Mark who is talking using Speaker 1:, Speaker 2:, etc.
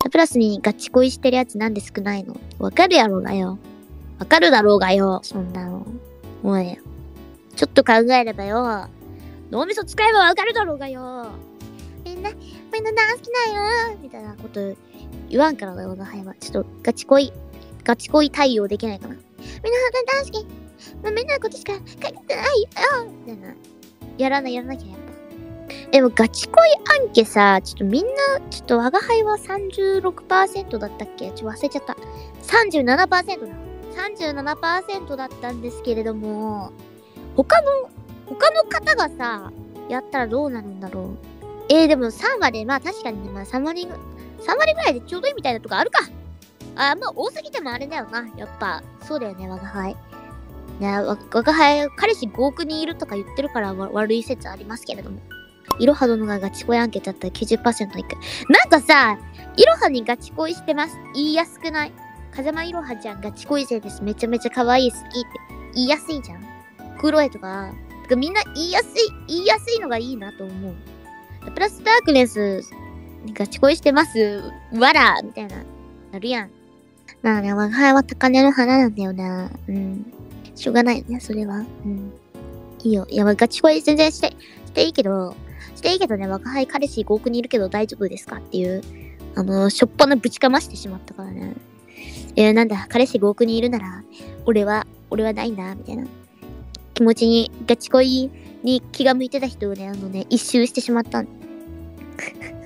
Speaker 1: プラスにガチ恋してるやつなんで少ないの？わかるやろうがよ。わかるだろうがよ、そんなの。おい、ちょっと考えればよ。脳みそ使えばわかるだろうがよ。みんな大好きだよみたいなこと言わんからだよ、我が輩は。ちょっとガチ恋対応できないかな。みんな大好き。みんなのことしか考えてないよみたいな。やらなきゃやっぱ。でもガチ恋アンケさ、ちょっとみんな、ちょっと我が輩は 36% だったっけ？ちょっと忘れちゃった。37% だ。37% だったんですけれども、他の方がさ、やったらどうなるんだろう。でも3割、まあ確かにね、まあ3割ぐらいでちょうどいいみたいなとこあるか。まあ多すぎてもあれだよな。やっぱ、そうだよね、我が輩。ね、我が輩、彼氏5億人いるとか言ってるから悪い説ありますけれども。いろは殿がガチ恋アンケートだったら 90% いく。なんかさ、いろはにガチ恋してます。言いやすくない？風間いろはちゃんガチ恋生です。めちゃめちゃ可愛い好きって言いやすいじゃん。クロエとか、みんな言いやすいのがいいなと思う。プラスダークネスにガチ恋してます。わらみたいな。なるやん。まあね、我が輩は高嶺の花なんだよな。うん。しょうがないよね、それは。うん。いいよ。いや、ガチ恋全然していいけどね、我が輩彼氏5億人いるけど大丈夫ですかっていう、しょっぱなぶちかましてしまったからね。なんだ、彼氏5億人いるなら、俺はないんだ、みたいな気持ちに、ガチ恋に気が向いてた人をね、一周してしまったん